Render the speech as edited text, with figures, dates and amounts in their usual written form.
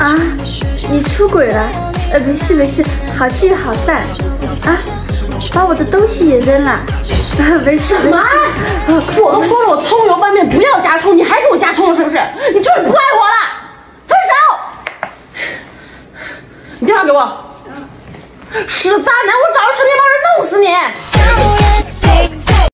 啊，你出轨了？没事没事，好聚好散。啊，把我的东西也扔了。没事没事。 我都说了我葱油拌面不要加葱，你还给我加葱了是不是？你就是不爱我了，分手！你电话给我。是渣男，我找着成天帮人弄死你！